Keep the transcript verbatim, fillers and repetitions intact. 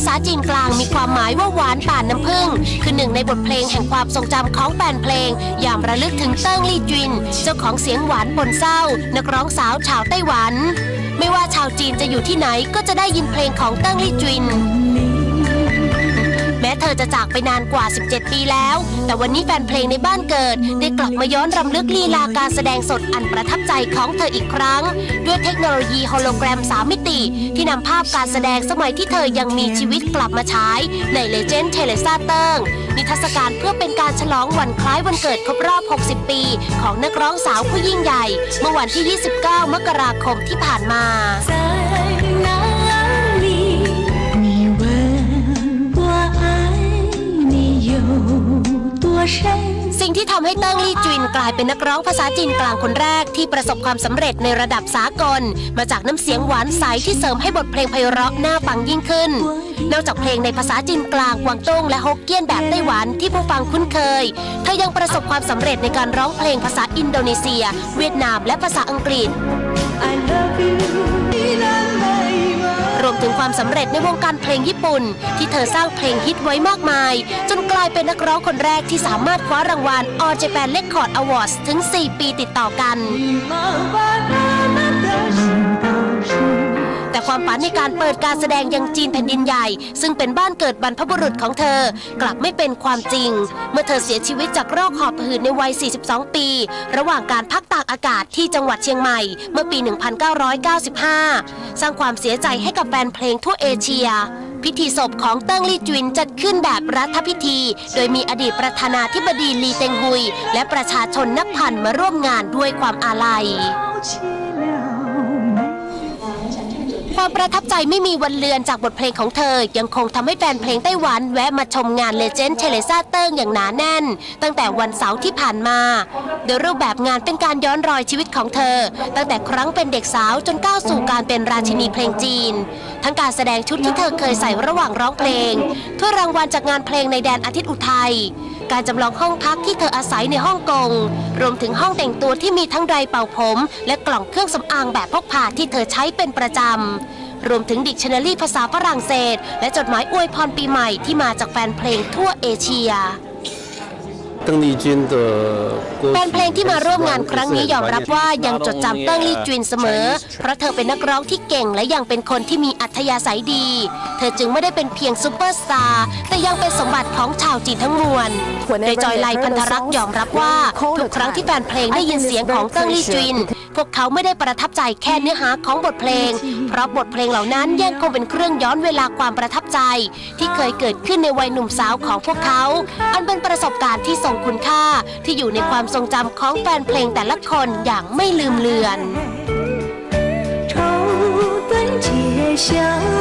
ษาจีนกลางมีความหมายว่าหวานป่านน้ำผึ้งคือหนึ่งในบทเพลงแห่งความทรงจำของแฟนเพลงยามระลึกถึงเติ้งลี่จินเจ้าของเสียงหวานปนเศร้านักร้องสาวชาวไต้หวันไม่ว่าชาวจีนจะอยู่ที่ไหนก็จะได้ยินเพลงของเติ้งลี่จินแม้เธอจะจากไปนานกว่าสิบเจ็ดปีแล้วแต่วันนี้แฟนเพลงในบ้านเกิดได้กลับมาย้อนรำลึกลีลาการแสดงสดอันประทับใจของเธออีกครั้งด้วยเทคโนโลยีโฮโลแกรมสามมิติที่นำภาพการแสดงสมัยที่เธอยังมีชีวิตกลับมาฉายใน Legend เทเลซ่าเติ้งนิทรรศการเพื่อเป็นการฉลองวันคล้ายวันเกิดครบรอบหกสิบปีของนักร้องสาวผู้ยิ่งใหญ่เมื่อวันที่ยี่สิบเก้ามกราคมที่ผ่านมาสิ่งที่ทำให้เติ้งลี่จินกลายเป็นนักร้องภาษาจีนกลางคนแรกที่ประสบความสำเร็จในระดับสากลมาจากน้ำเสียงหวานใสที่เสริมให้บทเพลงไพเราะน่าฟังยิ่งขึ้นนอกจากเพลงในภาษาจีนกลางกวางตุ้งและฮกเกี้ยนแบบไต้หวันที่ผู้ฟังคุ้นเคยเธอยังประสบความสำเร็จในการร้องเพลงภาษาอินโดนีเซียเวียดนามและภาษาอังกฤษรวมถึงความสำเร็จในวงการเพลงญี่ปุ่นที่เธอสร้างเพลงฮิตไว้มากมายจนกลายเป็นนักร้องคนแรกที่สามารถคว้ารางวัล All Japan Record Awards ถึงสี่ปีติดต่อกันแต่ความฝันในการเปิดการแสดงยังจีนแผ่นดินใหญ่ซึ่งเป็นบ้านเกิดบรรพบุรุษของเธอกลับไม่เป็นความจริงเมื่อเธอเสียชีวิตจากโรคหอบหืดในวัยสี่สิบสองปีระหว่างการพักตากอากาศที่จังหวัดเชียงใหม่เมื่อปีหนึ่งพันเก้าร้อยเก้าสิบห้าสร้างความเสียใจให้กับแฟนเพลงทั่วเอเชียพิธีศพของเติ้งลี่จินจัดขึ้นแบบรัฐพิธีโดยมีอดีตประธานาธิบดีลีเต็งฮุยและประชาชนนับพันมาร่วมงานด้วยความอาลัยความประทับใจไม่มีวันเลือนจากบทเพลงของเธอยังคงทำให้แฟนเพลงไต้หวันแวะมาชมงาน Legend เทเลซ่าเติ้งอย่างหนาแน่นตั้งแต่วันเสาร์ที่ผ่านมาโดยรูปแบบงานเป็นการย้อนรอยชีวิตของเธอตั้งแต่ครั้งเป็นเด็กสาวจนก้าวสู่การเป็นราชินีเพลงจีนทั้งการแสดงชุดที่เธอเคยใส่ระหว่างร้องเพลงถ้วยรางวัลจากงานเพลงในแดนอาทิตย์อุทัยการจำลองห้องพักที่เธออาศัยในฮ่องกงรวมถึงห้องแต่งตัวที่มีทั้งไดร์เป่าผมและกล่องเครื่องสำอางแบบพกพาที่เธอใช้เป็นประจำรวมถึงดิกชันนารีภาษาฝรั่งเศสและจดหมายอวยพรปีใหม่ที่มาจากแฟนเพลงทั่วเอเชียแฟนเพลงที่มาร่วมงานครั้งนี้ยอมรับว่ายังจดจำเติ้งลี่จินเสมอเพราะเธอเป็นนักร้องที่เก่งและยังเป็นคนที่มีอัธยาศัยดีเธอจึงไม่ได้เป็นเพียงซูเปอร์สตาร์แต่ยังเป็นสมบัติของชาวจีนทั้งมวลโดยจอยไลพันธรักษ์ยอมรับว่าทุกครั้งที่แฟนเพลงได้ยินเสียงของเติ้งลี่จินพวกเขาไม่ได้ประทับใจแค่เนื้อหาของบทเพลงเพราะบทเพลงเหล่านั้นยังคงเป็นเครื่องย้อนเวลาความประทับใจที่เคยเกิดขึ้นในวัยหนุ่มสาวของพวกเขาอันเป็นประสบการณ์ที่ทรงคุณค่าที่อยู่ในความทรงจำของแฟนเพลงแต่ละคนอย่างไม่ลืมเลือน